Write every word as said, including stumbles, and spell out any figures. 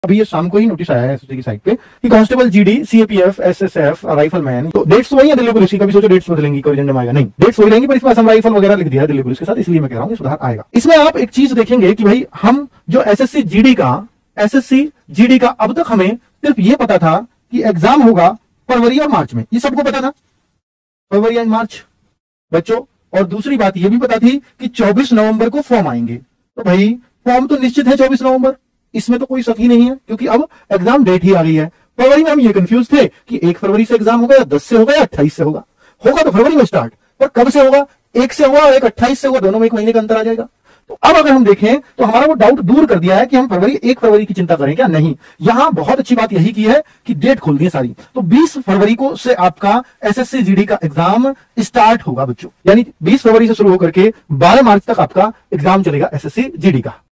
अभी ये शाम को ही नोटिस आया है एसएससी की साइट पे कि constable GD, CAPF, SSF, rifleman, तो डेट्स वही है दिल्ली पुलिस की। कभी सोचो डेट्स बदलेंगी, कोई एजेंडा आएगा, नहीं, डेट्स वही रहेंगी, पर इसमें असम राइफल वगैरह लिख दिया है दिल्ली पुलिस के साथ, इसलिए मैं कह रहा हूं सुधार आएगा। इसमें आप एक चीज देखेंगे कि भाई हम जो एसएससी जीडी का एसएससी जीडी का अब तक हमें सिर्फ ये पता था कि एग्जाम होगा फरवरी और मार्च में, ये सबको पता था, फरवरी या मार्च बच्चों। और दूसरी बात ये भी पता थी कि चौबीस नवंबर को फॉर्म आएंगे। तो भाई फॉर्म तो निश्चित है चौबीस नवंबर, इसमें तो कोई शक ही नहीं है, क्योंकि अब एग्जाम डेट ही आ गई है। फरवरी में हम ये कंफ्यूज थे कि एक फरवरी से एग्जाम होगा या दस से होगा या अट्ठाईस से होगा। होगा तो फरवरी में स्टार्ट, पर कब से होगा, एक से होगा और एक अट्ठाईस से होगा, दोनों में एक महीने का अंतर आ जाएगा। तो अब अगर हम देखें तो हमारा वो डाउट दूर कर दिया है कि हम फरवरी एक फरवरी की चिंता करें क्या, नहीं। यहां बहुत अच्छी बात यही की है कि डेट खोल दी है सारी। तो बीस फरवरी को से आपका एसएससी जीडी का एग्जाम स्टार्ट होगा बच्चों, यानी बीस फरवरी से शुरू होकर के बारह मार्च तक आपका एग्जाम चलेगा एसएससी जीडी का।